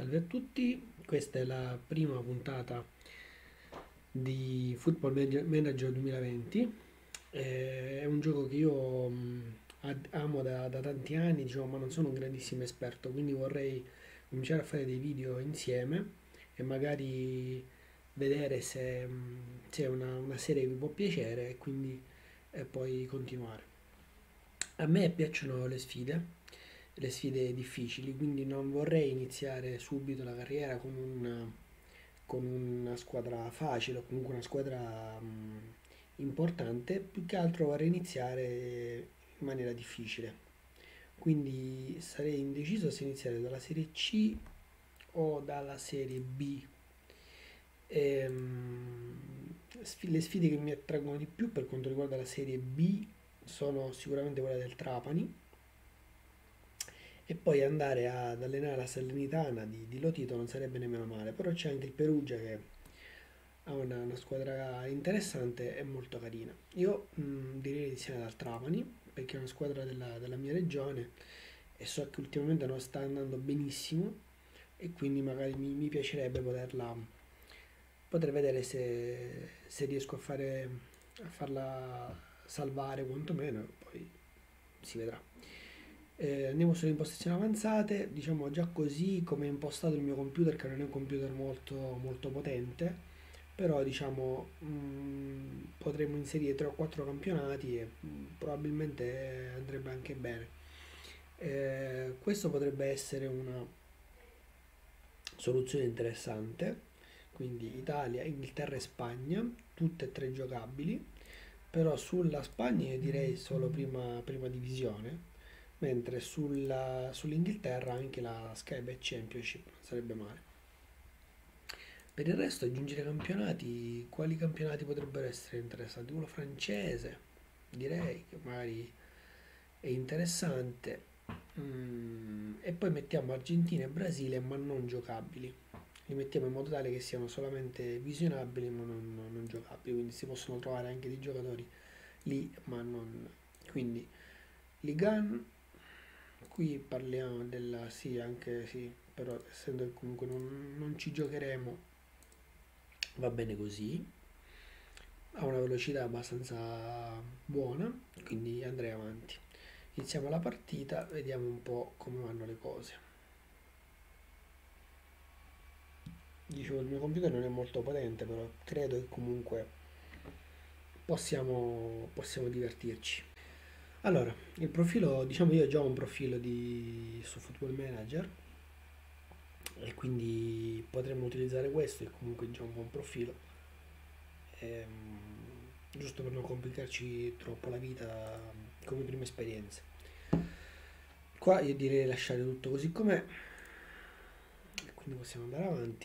Salve a tutti, questa è la prima puntata di Football Manager 2020. È un gioco che io amo da tanti anni, diciamo, ma non sono un grandissimo esperto, quindi vorrei cominciare a fare dei video insieme e magari vedere se è una serie che vi può piacere e quindi poi continuare. A me piacciono le sfide difficili, quindi non vorrei iniziare subito la carriera con una squadra facile o comunque una squadra importante, più che altro vorrei iniziare in maniera difficile. Quindi sarei indeciso se iniziare dalla serie C o dalla serie B. Le sfide che mi attraggono di più per quanto riguarda la serie B sono sicuramente quelle del Trapani e poi andare ad allenare la Salernitana di Lotito non sarebbe nemmeno male, però c'è anche il Perugia che ha una squadra interessante e molto carina. Io direi di iniziare dal Trapani perché è una squadra della mia regione e so che ultimamente non sta andando benissimo e quindi magari mi piacerebbe poter vedere se riesco a farla salvare quantomeno, poi si vedrà. Andiamo sulle impostazioni avanzate, diciamo già così come è impostato il mio computer, che non è un computer molto potente, però diciamo potremmo inserire 3 o 4 campionati e probabilmente andrebbe anche bene. Questo potrebbe essere una soluzione interessante, quindi Italia, Inghilterra e Spagna, tutte e tre giocabili, però sulla Spagna io direi solo prima divisione, mentre sull'Inghilterra anche la Skybet Championship non sarebbe male. Per il resto aggiungere campionati, quali campionati potrebbero essere interessanti? Quello francese, direi che magari è interessante. E poi mettiamo Argentina e Brasile ma non giocabili. Li mettiamo in modo tale che siano solamente visionabili ma non giocabili, quindi si possono trovare anche dei giocatori lì ma non. Quindi Ligan, qui parliamo della sì, anche sì, però essendo che comunque non ci giocheremo va bene così, ha una velocità abbastanza buona, quindi andrei avanti. Iniziamo la partita, vediamo un po' come vanno le cose. Dicevo, il mio computer non è molto potente, però credo che comunque possiamo divertirci. Allora, il profilo, diciamo io ho già un profilo su Football Manager e quindi potremmo utilizzare questo, che comunque è già un buon profilo, giusto per non complicarci troppo la vita come prima esperienza. Qua io direi lasciare tutto così com'è, e quindi possiamo andare avanti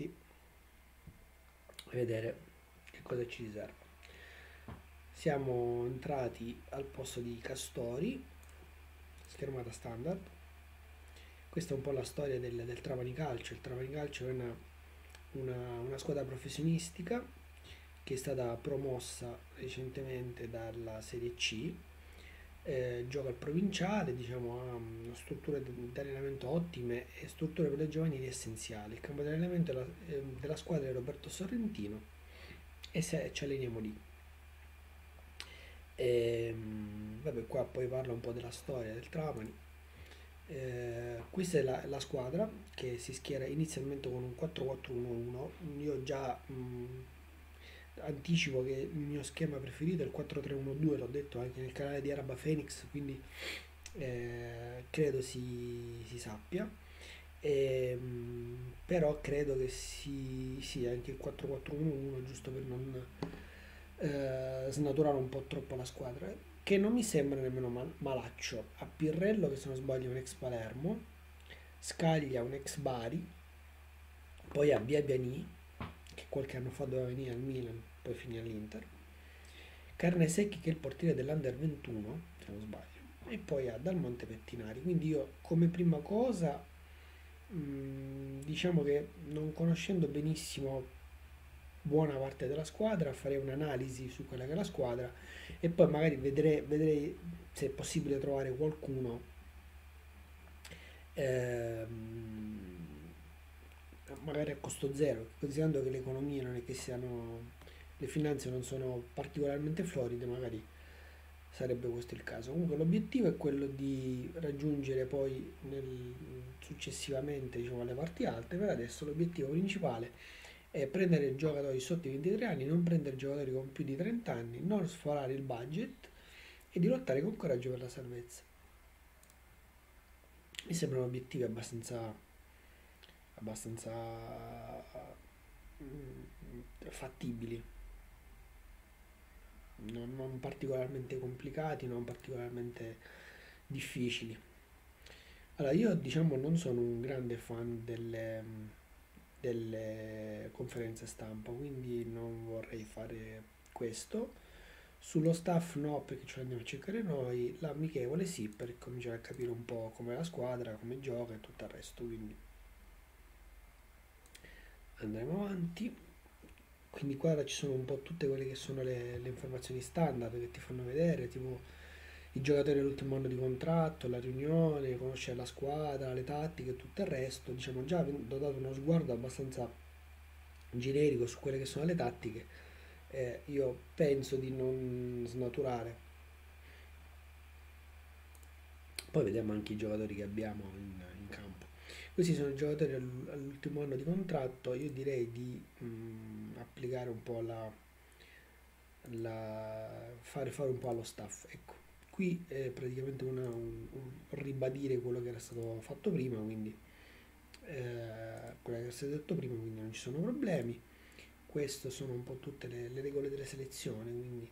e vedere che cosa ci riserva. Siamo entrati al posto di Castori, schermata standard. Questa è un po' la storia del Trapani Calcio. Il Trapani Calcio è una squadra professionistica che è stata promossa recentemente dalla Serie C, gioca al provinciale, diciamo, ha strutture di allenamento ottime e strutture per le giovanili essenziali. Il campo di allenamento della squadra è Roberto Sorrentino e se ci alleniamo lì. Vabbè, qua poi parla un po' della storia del Trapani. Questa è la squadra che si schiera inizialmente con un 4-4-1-1. Io già anticipo che il mio schema preferito è il 4-3-1-2, l'ho detto anche nel canale di Araba Phoenix, quindi credo si sappia. Però credo che sia anche il 4-4-1-1, giusto per non snaturare un po' troppo la squadra, che non mi sembra nemmeno malaccio. A Pirrello, che se non sbaglio è un ex Palermo, Scaglia un ex Bari, poi a Biabiani, che qualche anno fa doveva venire al Milan, poi finì all'Inter, Carnesecchi che è il portiere dell'Under 21, se non sbaglio, e poi a Dal Monte Pettinari. Quindi io come prima cosa, diciamo che non conoscendo benissimo buona parte della squadra, farei un'analisi su quella che è la squadra e poi magari vedrei se è possibile trovare qualcuno ehm, magari a costo zero, considerando che le economie non è che siano, le finanze non sono particolarmente floride, magari sarebbe questo il caso. Comunque l'obiettivo è quello di raggiungere poi successivamente, diciamo, alle parti alte. Per adesso l'obiettivo principale è prendere giocatori sotto i 23 anni, non prendere giocatori con più di 30 anni, non sforare il budget e di lottare con coraggio per la salvezza. Mi sembrano obiettivi abbastanza fattibili, non particolarmente complicati, non particolarmente difficili. Allora, io diciamo non sono un grande fan delle conferenze stampa, quindi non vorrei fare questo. Sullo staff no, perché ce l'andiamo a cercare noi, l'amichevole sì, per cominciare a capire un po' com'è la squadra, come gioca e tutto il resto, quindi andremo avanti. Quindi qua ci sono un po' tutte quelle che sono le informazioni standard che ti fanno vedere, tipo i giocatori all'ultimo anno di contratto, la riunione, conoscere la squadra, le tattiche e tutto il resto. Diciamo già ho dato uno sguardo abbastanza generico su quelle che sono le tattiche. Io penso di non snaturare. Poi vediamo anche i giocatori che abbiamo in campo. Questi sono i giocatori all'ultimo anno di contratto. Io direi di applicare un po' fare un po' allo staff. Ecco, qui è praticamente un ribadire quello che era stato fatto prima, quindi quello che era stato detto prima, quindi non ci sono problemi. Queste sono un po' tutte le regole delle selezioni, quindi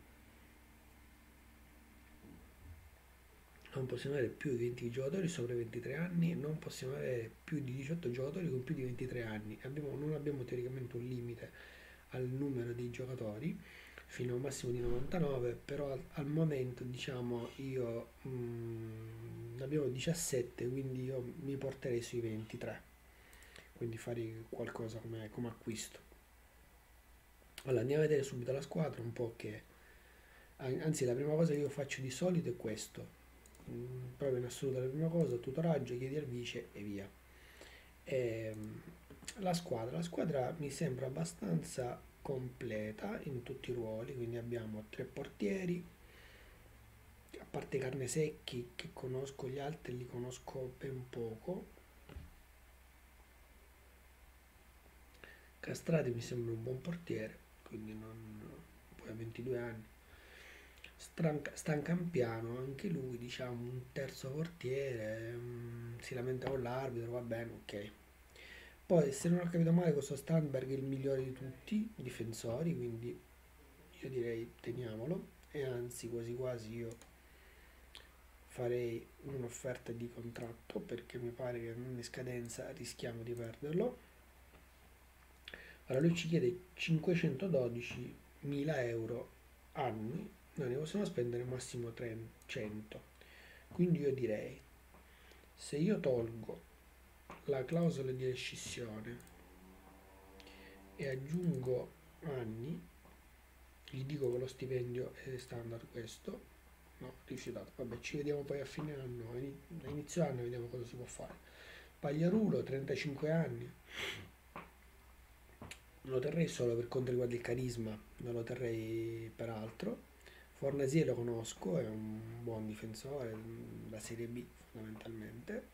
non possiamo avere più di 20 giocatori sopra i 23 anni, non possiamo avere più di 18 giocatori con più di 23 anni. Non abbiamo teoricamente un limite al numero di giocatori fino a un massimo di 99, però al momento diciamo io ne abbiamo 17, quindi io mi porterei sui 23, quindi farei qualcosa come acquisto. Allora andiamo a vedere subito la squadra, un po' che anzi la prima cosa che io faccio di solito è questo. Proprio in assoluto la prima cosa, tutoraggio, chiedi al vice e via. La squadra mi sembra abbastanza completa in tutti i ruoli, quindi abbiamo tre portieri, a parte Carnesecchi che conosco, gli altri li conosco ben poco. Castrati mi sembra un buon portiere, quindi poi ha 22 anni. Stancampiano, anche lui, diciamo, un terzo portiere, si lamenta con l'arbitro, va bene, ok. Poi, se non ho capito male, questo Sandberg è il migliore di tutti i difensori, quindi io direi teniamolo. E anzi, quasi quasi io farei un'offerta di contratto perché mi pare che in scadenza rischiamo di perderlo. Allora lui ci chiede 512.000 euro annui, noi ne possiamo spendere massimo 300. Quindi io direi, se io tolgo la clausola di rescissione e aggiungo anni, gli dico che lo stipendio è standard questo, no, rifiutato, vabbè ci vediamo poi a fine anno, a inizio anno vediamo cosa si può fare. Pagliarulo, 35 anni, lo terrei solo per quanto riguarda il carisma, non lo terrei per altro. Fornasier lo conosco, è un buon difensore, da Serie B fondamentalmente.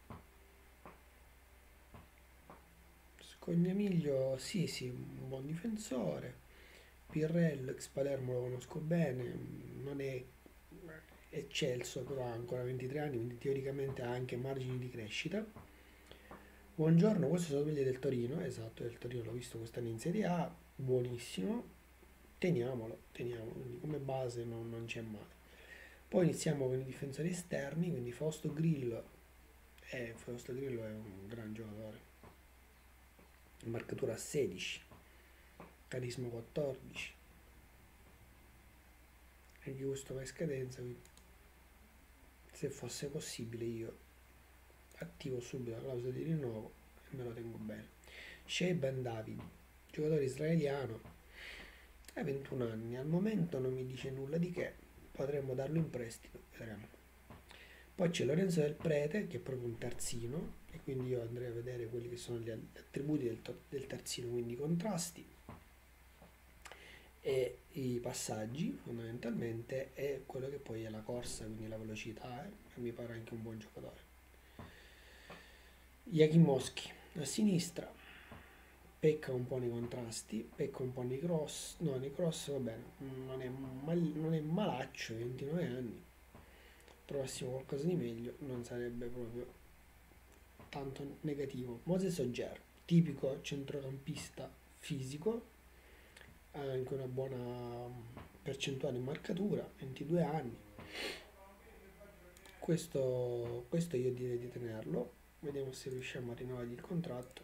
Scognamiglio, sì, sì, un buon difensore. Pirrello, ex Palermo, lo conosco bene, non è eccelso, però ha ancora 23 anni, quindi teoricamente ha anche margini di crescita. Buongiorno, questo sono quelli del Torino, esatto, del Torino l'ho visto quest'anno in Serie A, buonissimo, teniamolo, quindi come base non c'è male. Poi iniziamo con i difensori esterni, quindi Fausto Grillo è un gran giocatore, marcatura a 16, carisma 14, anche questo va in scadenza, quindi se fosse possibile io attivo subito la clausola di rinnovo e me lo tengo bene. Shea Ben David, giocatore israeliano, ha 21 anni, al momento non mi dice nulla di che, potremmo darlo in prestito, vedremo. Poi c'è Lorenzo del Prete, che è proprio un terzino, e quindi io andrei a vedere quelli che sono gli attributi del terzino, quindi i contrasti e i passaggi fondamentalmente, e quello che poi è la corsa, quindi la velocità, e mi pare anche un buon giocatore. Jakimowski a sinistra, pecca un po' nei contrasti, pecca un po' nei cross, no, nei cross va bene, non è malaccio, 29 anni, prossimo qualcosa di meglio, non sarebbe proprio tanto negativo. Moses Ogier, tipico centrocampista fisico, ha anche una buona percentuale in marcatura, 22 anni. Questo io direi di tenerlo, vediamo se riusciamo a rinnovare il contratto,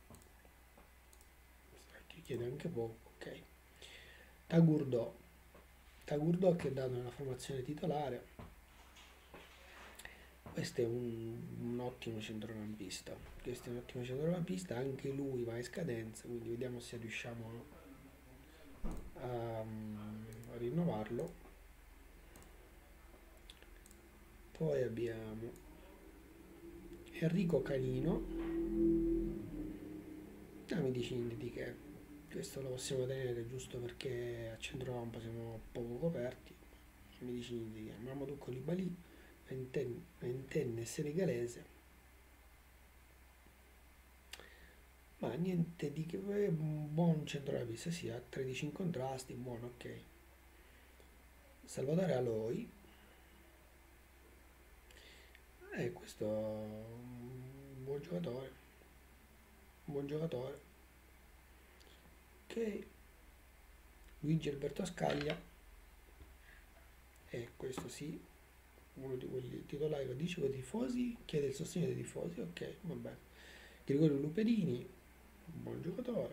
che chiede anche poco, ok. Tagurdo, Tagurdo che è dato nella formazione titolare, questo è un ottimo centrocampista, questo è un ottimo centrocampista, anche lui va in scadenza, quindi vediamo se riusciamo a rinnovarlo. Poi abbiamo Enrico Canino, mi dici di che questo lo possiamo tenere giusto perché a centrocampo siamo poco coperti, mi dici di che Mamadou Koulibaly, ventenne senegalese, ma niente di che, un buon centrocampista, sì, ha 13 incontrasti, buono, ok. Salvatore Aloi, questo è un buon giocatore, ok. Luigi Alberto Scaglia, questo sì, uno di quelli titolari, lo dice con i tifosi, chiede il sostegno dei tifosi, ok, va bene. Gregorio Luperini, un buon giocatore.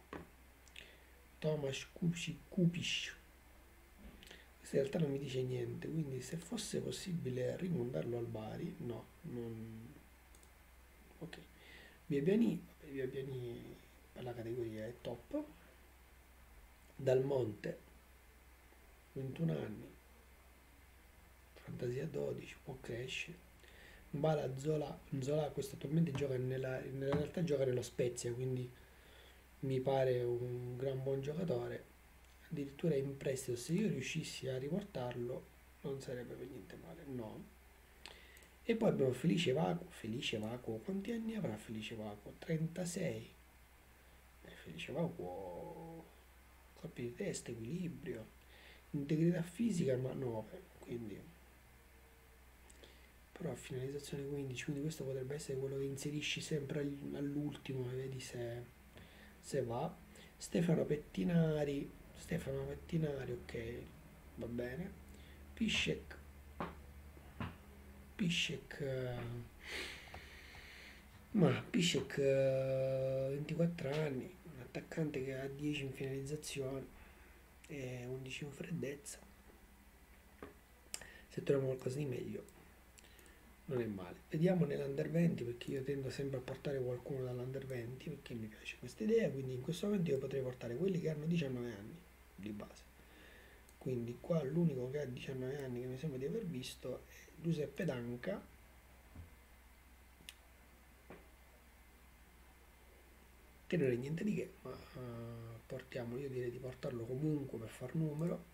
Tomasz Kupisz, questo in realtà non mi dice niente, quindi se fosse possibile rimontarlo al Bari, no, non... ok. Biabiani, Biabiani per la categoria è top. Dal Monte, 21 anni, fantasia 12, può crescere. Mbala Zola questo attualmente gioca nella realtà gioca nello Spezia, quindi mi pare un gran buon giocatore, addirittura in prestito, se io riuscissi a riportarlo non sarebbe per niente male, no. E poi abbiamo Felice Vacuo, quanti anni avrà Felice Vacuo? 36. Felice Vacuo, colpi di testa, equilibrio, integrità fisica, ma 9, quindi però a finalizzazione 15, quindi questo potrebbe essere quello che inserisci sempre all'ultimo e vedi se va. Stefano Pettinari, ok, va bene. Piszczek, Piszczek, ma Piszczek 24 anni, un attaccante che ha 10 in finalizzazione e 11 in freddezza. Se troviamo qualcosa di meglio non è male. Vediamo nell'Under 20, perché io tendo sempre a portare qualcuno dall'Under 20 perché mi piace questa idea, quindi in questo momento io potrei portare quelli che hanno 19 anni di base. Quindi qua l'unico che ha 19 anni che mi sembra di aver visto è Giuseppe Danca, che non è niente di che, ma portiamo, io direi di portarlo comunque per far numero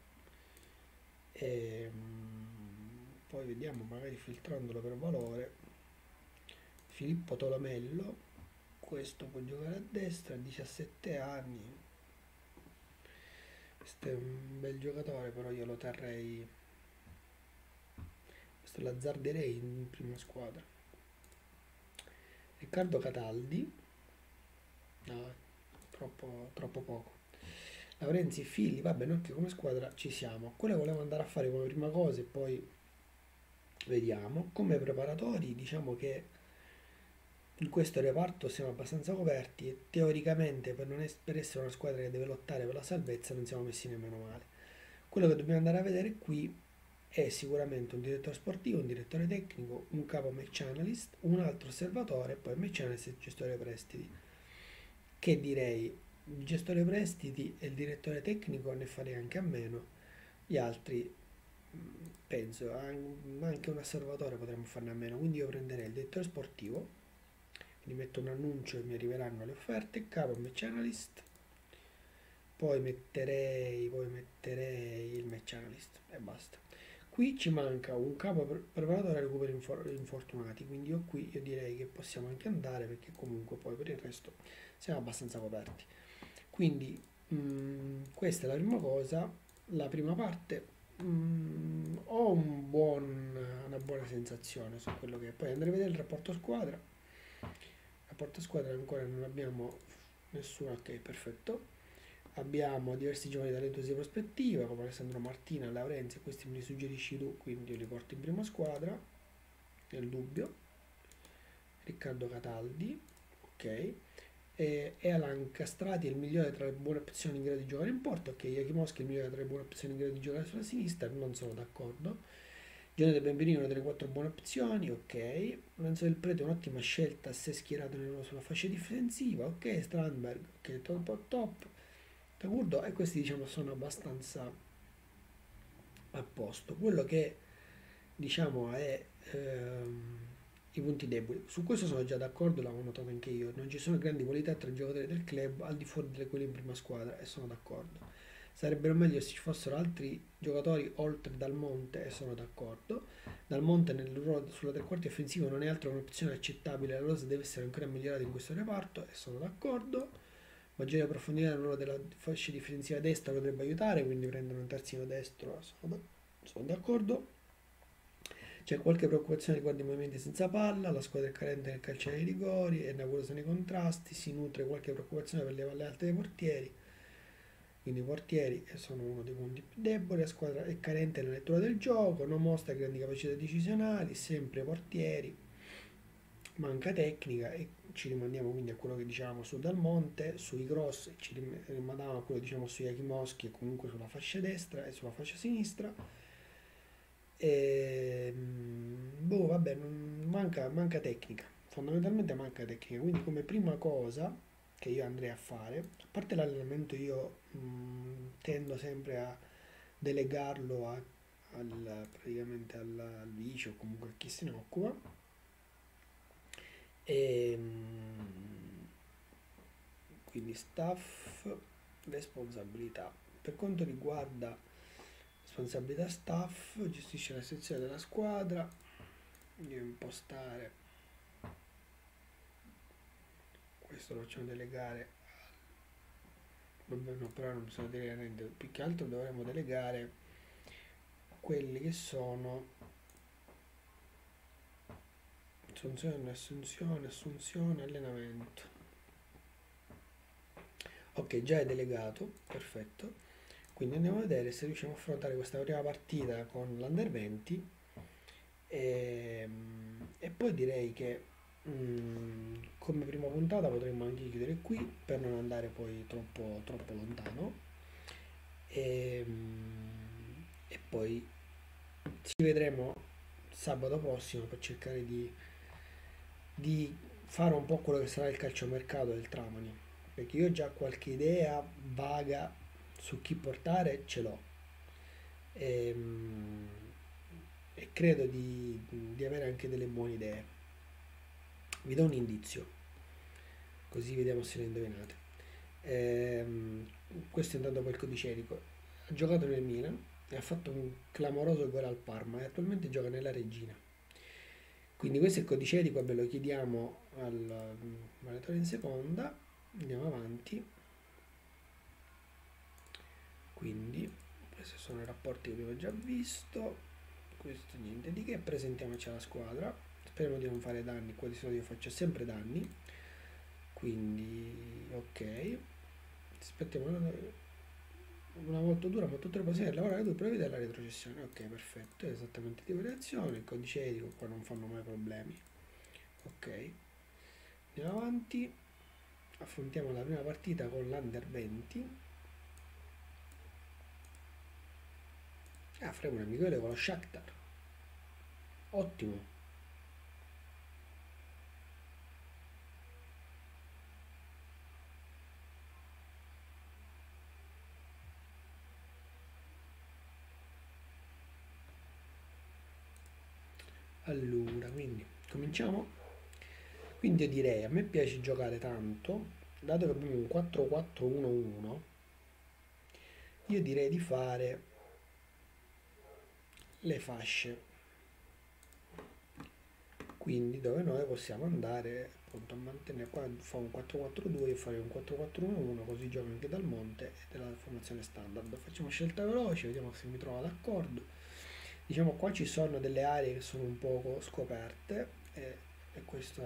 e poi vediamo magari filtrandolo per valore. Filippo Tolomello, questo può giocare a destra, 17 anni, questo è un bel giocatore, però io lo terrei, questo l'azzarderei in prima squadra. Riccardo Cataldi, no, troppo poco. Laurenzi, Fili, vabbè, noi che come squadra ci siamo. Quella volevo andare a fare come prima cosa e poi vediamo. Come preparatori, diciamo che in questo reparto siamo abbastanza coperti e teoricamente per essere una squadra che deve lottare per la salvezza non siamo messi nemmeno male. Quello che dobbiamo andare a vedere qui è sicuramente un direttore sportivo, un direttore tecnico, un capo match analyst, un altro osservatore e poi match analyst e gestore prestiti. Che direi, il gestore prestiti e il direttore tecnico ne farei anche a meno, gli altri penso anche un osservatore potremmo farne a meno, quindi io prenderei il direttore sportivo, quindi metto un annuncio e mi arriveranno le offerte, capo match analyst, poi metterei il match analyst e basta. Qui ci manca un capo preparatore a recuperi infortunati, quindi io direi che possiamo anche andare perché comunque poi per il resto siamo abbastanza coperti. Quindi questa è la prima cosa, la prima parte. Ho una buona sensazione su quello che è. Poi andrei a vedere il rapporto squadra. Il rapporto squadra ancora non abbiamo nessuno, ok, perfetto. Abbiamo diversi giovani talentosi di prospettiva, come Alessandro Martina, Laurenzi, questi me li suggerisci tu, quindi io li porto in prima squadra, nel dubbio. Riccardo Cataldi, ok. E Alan Castrati è il migliore tra le buone opzioni in grado di giocare in porto, ok. Jakimowski è il migliore tra le buone opzioni in grado di giocare sulla sinistra, non sono d'accordo. Giovanni De Benvenino è una delle 4 buone opzioni, ok. Lorenzo Del Prete è un'ottima scelta se schierato sulla fascia difensiva, ok. Strandberg, ok, top top. Tagurdo, e questi diciamo sono abbastanza a posto. Quello che diciamo è i punti deboli. Su questo sono già d'accordo, l'avevo notato anche io. Non ci sono grandi qualità tra i giocatori del club al di fuori di quelli in prima squadra e sono d'accordo. Sarebbero meglio se ci fossero altri giocatori oltre Dal Monte e sono d'accordo. Dal Monte nel ruolo sulla tre quarti offensivo non è altro che un'opzione accettabile, la rosa deve essere ancora migliorata in questo reparto e sono d'accordo. Maggiore profondità nel ruolo della fascia difensiva destra potrebbe aiutare, quindi prendere un terzino destro, sono d'accordo. C'è qualche preoccupazione riguardo i movimenti senza palla, la squadra è carente nel calcio ai rigori, è navorosa nei contrasti, si nutre qualche preoccupazione per le palle alte dei portieri, quindi i portieri sono uno dei punti più deboli, la squadra è carente nella lettura del gioco, non mostra grandi capacità decisionali, sempre portieri, manca tecnica e ci rimandiamo quindi a quello che dicevamo su Dal Monte, sui cross, rimandiamo a quello che diciamo su Jakimowski e comunque sulla fascia destra e sulla fascia sinistra. E, boh, vabbè, manca tecnica, fondamentalmente manca tecnica, quindi come prima cosa che io andrei a fare, a parte l'allenamento io tendo sempre a delegarlo praticamente al vice o comunque a chi se ne occupa, e, quindi staff, responsabilità. Per quanto riguarda responsabilità staff, gestisce la sezione della squadra, devo impostare, questo lo facciamo delegare, vabbè, no, però non bisogna delegare niente, più che altro dovremmo delegare quelli che sono assunzione, allenamento. Ok, già è delegato, perfetto. Quindi andiamo a vedere se riusciamo a affrontare questa prima partita con l'Under 20 e poi direi che come prima puntata potremmo anche chiudere qui per non andare poi troppo lontano e, e poi ci vedremo sabato prossimo per cercare di fare un po' quello che sarà il calciomercato del Trapani, perché io già qualche idea vaga su chi portare ce l'ho e, e credo di avere anche delle buone idee. Vi do un indizio, così vediamo se le indovinate. Ehm, Questo è intanto poi il codicerico. Ha giocato nel Milan e ha fatto un clamoroso gol al Parma e attualmente gioca nella Regina. Quindi questo è il codicerico, vabbè, lo chiediamo al malatore in seconda, andiamo avanti. Quindi questi sono i rapporti che abbiamo già visto, questo niente di che, presentiamoci alla squadra, speriamo di non fare danni, qua di solito io faccio sempre danni, quindi ok, aspettiamo una volta dura ma tutte le posizioni del lavorare tu prevede la retrocessione, ok, perfetto, è esattamente tipo di azione, il codice etico qua non fanno mai problemi, ok, andiamo avanti, affrontiamo la prima partita con l'Under 20. Ah, faremo un amichevole con lo Shakhtar. Ottimo. Allora, quindi cominciamo. Quindi io direi, a me piace giocare tanto, dato che abbiamo un 4-4-1-1, io direi di fare le fasce, quindi dove noi possiamo andare appunto a mantenere, qua fa un 4-4-2, io farei un 4-4-1-1, così gioco anche dal monte e della formazione standard. Facciamo scelta veloce, vediamo se mi trovo d'accordo. Diciamo qua ci sono delle aree che sono un poco scoperte e questo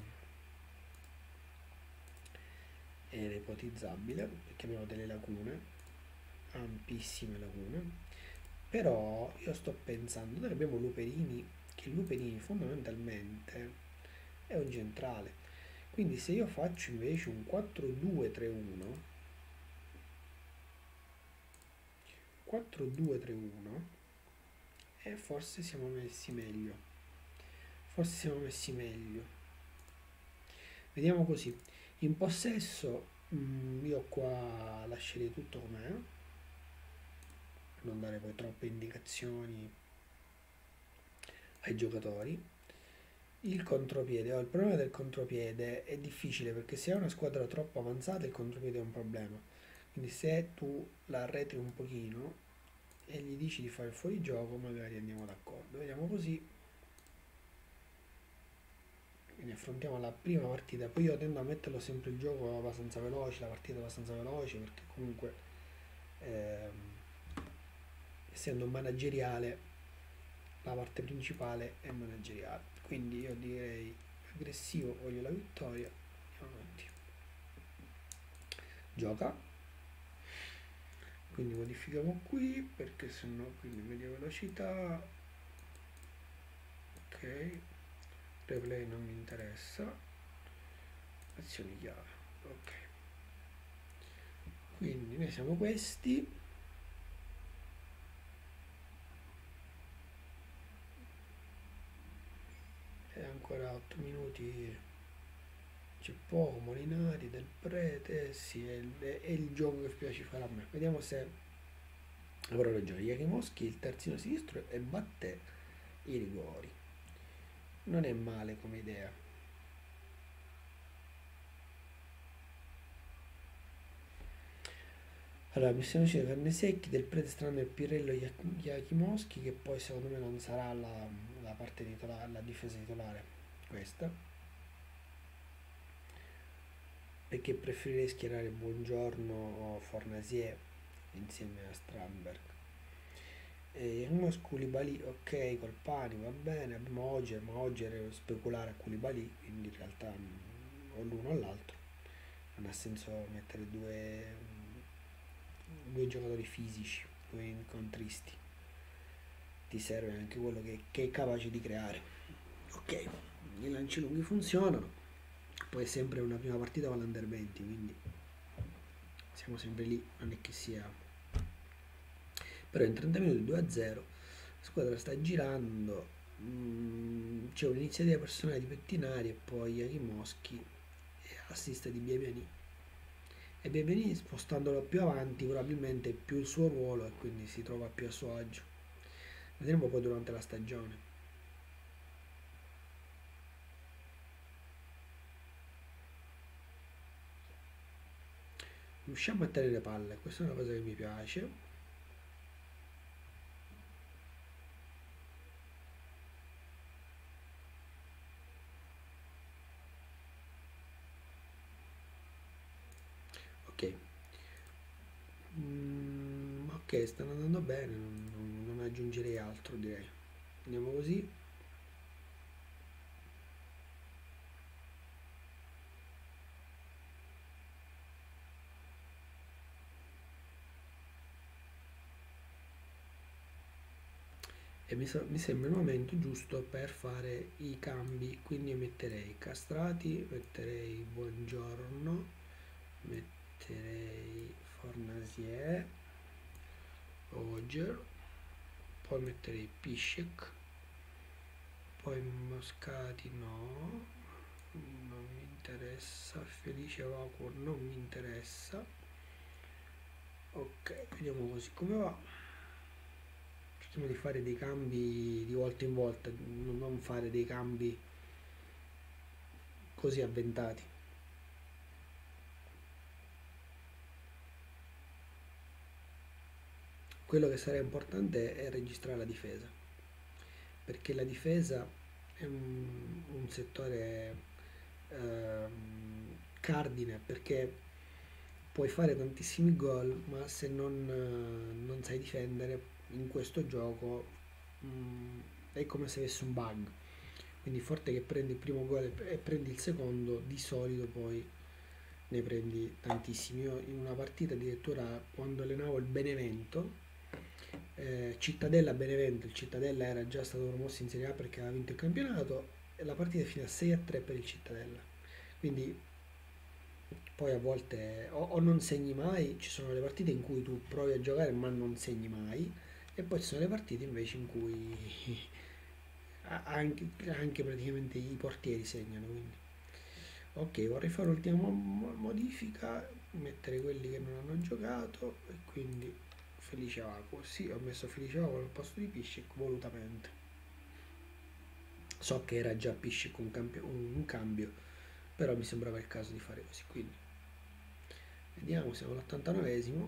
è ipotizzabile perché abbiamo delle lacune, ampissime lacune. Però io sto pensando, noi abbiamo Luperini, che Luperini fondamentalmente è un centrale. Quindi se io faccio invece un 4-2-3-1, 4-2-3-1, e forse siamo messi meglio. Forse siamo messi meglio. Vediamo così. In possesso, io qua lascerei tutto com'è, per non dare poi troppe indicazioni ai giocatori. Il contropiede, il problema del contropiede è difficile perché se hai una squadra troppo avanzata il contropiede è un problema. Quindi se tu la arretri un pochino e gli dici di fare il fuorigioco, magari andiamo d'accordo. Vediamo così. Quindi affrontiamo la prima partita. Poi io tendo a metterlo sempre il gioco abbastanza veloce, la partita abbastanza veloce, perché comunque ehm, essendo manageriale la parte principale è manageriale. Quindi io direi aggressivo, voglio la vittoria. Andiamo avanti. Gioca. Quindi modifichiamo qui perché sennò quindi media velocità. Ok. Replay non mi interessa. Azioni chiave. Ok. Quindi noi siamo questi. E ancora 8 minuti. C'è poco, Molinari, Del Prete, sì, è il gioco che piace fare a me. Vediamo se avrò ragione. Jakimowski il terzino sinistro e batte i rigori. Non è male come idea. Allora, missione uscita carne secchi, Del Prete strano e Pirello Jakimowski, che poi secondo me non sarà la parte titolare, la difesa titolare. Questa. Perché preferirei schierare Buongiorno o Fornasier insieme a Strandberg. Uno Koulibaly, ok, col Pani va bene, abbiamo Oger, ma Oger è speculare a Koulibaly, quindi in realtà o l'uno o l'altro. Non ha senso mettere due giocatori fisici, due incontristi. Ti serve anche quello che è capace di creare. Ok, i lanci lunghi funzionano. Poi è sempre una prima partita con l'Under 20, quindi siamo sempre lì, non è che sia. Però in 30 minuti 2-0, la squadra sta girando, c'è un'iniziativa personale di Pettinari e poi Jakimowski e assist di Biabiani. E Biabiani spostandolo più avanti probabilmente è più il suo ruolo e quindi si trova più a suo agio. Vedremo poi durante la stagione. Riusciamo a tenere palle, questa è una cosa che mi piace. Ok. Ok, stanno andando bene, non aggiungerei altro direi. Andiamo così. E mi sembra il momento giusto per fare i cambi, quindi io metterei Castrati, metterei Buongiorno, metterei Fornasier, Oger, poi metterei Piszczek, poi Moscati no, non mi interessa, Felice Vacuor non mi interessa. Ok, vediamo così come va. Cerchiamo di fare dei cambi di volta in volta, non fare dei cambi così avventati. Quello che sarà importante è registrare la difesa, perché la difesa è un settore cardine, perché puoi fare tantissimi gol, ma se non sai difendere in questo gioco è come se avessi un bug. Quindi forte che prendi il primo gol e prendi il secondo, di solito poi ne prendi tantissimi. Io in una partita addirittura quando allenavo il Benevento, Cittadella-Benevento, il Cittadella era già stato promosso in Serie A perché aveva vinto il campionato e la partita è finita 6-3 per il Cittadella. Quindi poi a volte o non segni mai, ci sono le partite in cui tu provi a giocare ma non segni mai, e poi ci sono le partite invece in cui anche praticamente i portieri segnano. Quindi. Ok, vorrei fare un'ultima modifica, mettere quelli che non hanno giocato e quindi Felice Vacuo. Sì, ho messo Felice Vacuo al posto di Piscic volutamente. So che era già Piscic un cambio, però mi sembrava il caso di fare così. Quindi vediamo, siamo all'89esimo.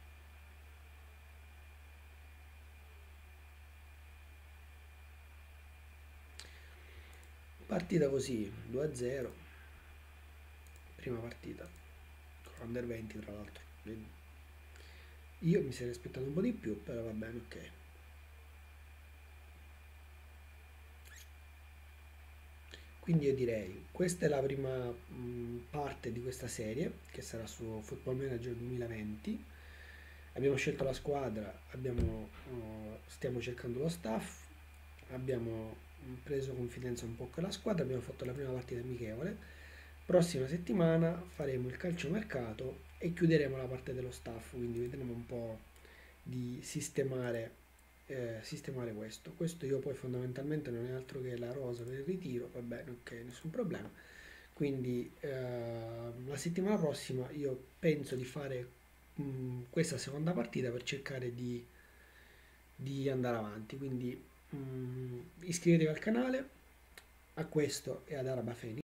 Partita così, 2-0, prima partita, con Under 20 tra l'altro. Quindi io mi sarei aspettato un po' di più, però va bene, ok. Quindi io direi, questa è la prima parte di questa serie, che sarà su Football Manager 2020. Abbiamo scelto la squadra, stiamo cercando lo staff, abbiamo preso confidenza un po' con la squadra, abbiamo fatto la prima partita amichevole. Prossima settimana faremo il calciomercato e chiuderemo la parte dello staff, quindi vedremo un po' di sistemare questo. Questo io poi fondamentalmente non è altro che la rosa per il ritiro, va bene, ok, nessun problema. Quindi la settimana prossima io penso di fare questa seconda partita per cercare di andare avanti. Quindi iscrivetevi al canale, a questo e ad Araba Feni.